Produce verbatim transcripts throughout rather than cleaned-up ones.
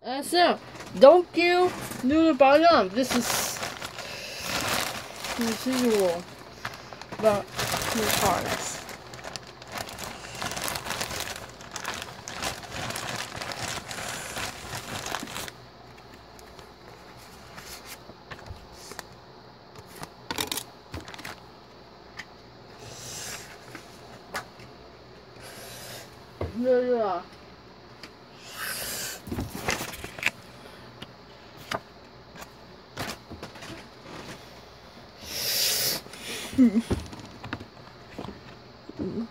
Uh, so, don't you do the bottom. This is usual about two parts. No, no. Hmm. Mm.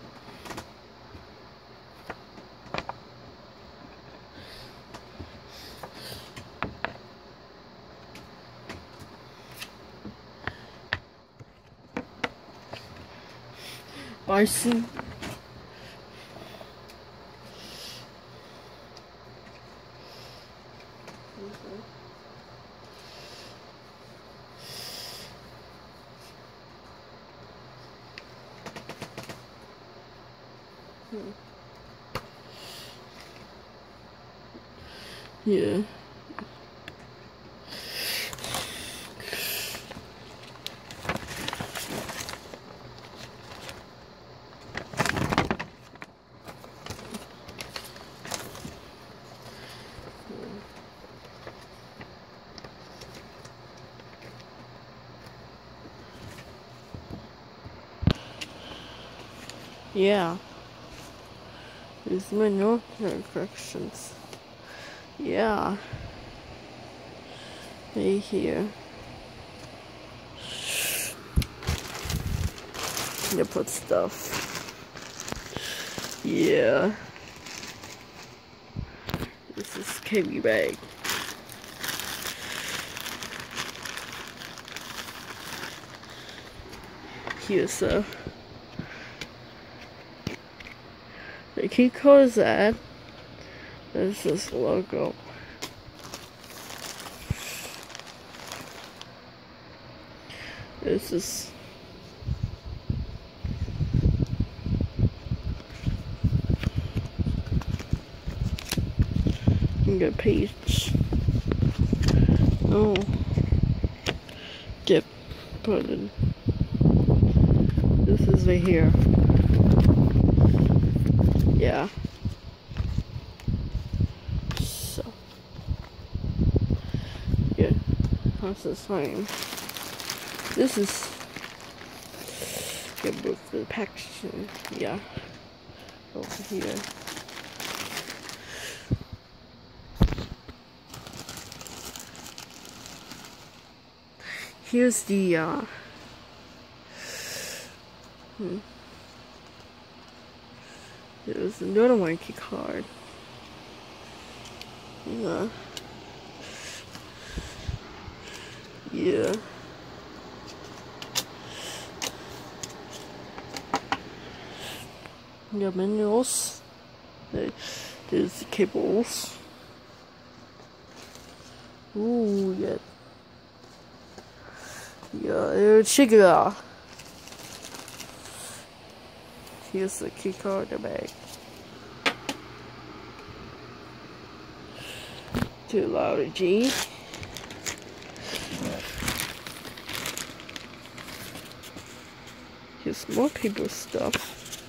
I see. Hmm. Yeah. Yeah. There's my no corrections. Yeah. Right here. You put stuff. Yeah. This is K B bag. Here's a the key code is that. There's this logo. This is good page. Oh, get put in. This is right here. Yeah. So yeah, that's the same. This is good with the packaging. Yeah, over here. Here's the uh hmm. There's another one key card. Yeah. Yeah. Yeah, manuals. There's the cables. Ooh, yeah. Yeah, check it out. Here's the key card in the bag. Too loud a G. Here's more paper stuff.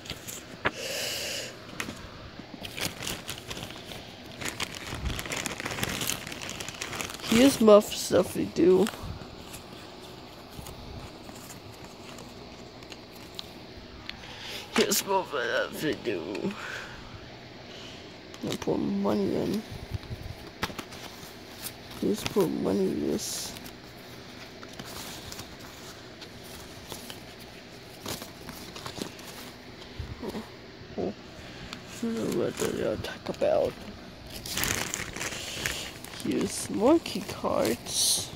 Here's muff stuff we do. Here's more stuff we do. I put money in. Here's put money in this. Oh, oh. I don't know what to talk about. Here's more key cards.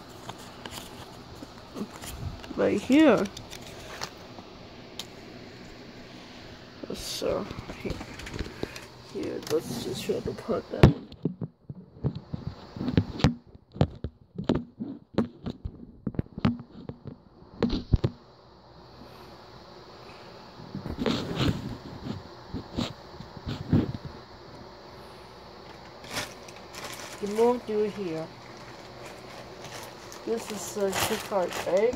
Right here. So, here. Here, let's just try to put them. You won't do it here. This is a key card, right?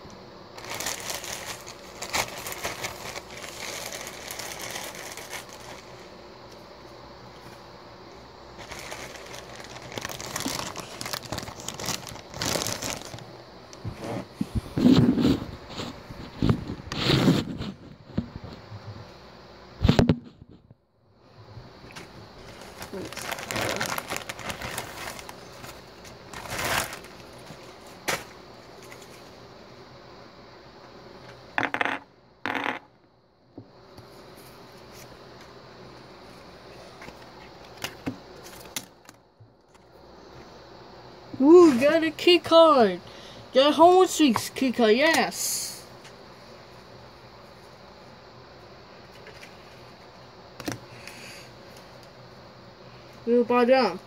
Ooh, got a key card. Got a home streaks key card, yes. We'll buy down.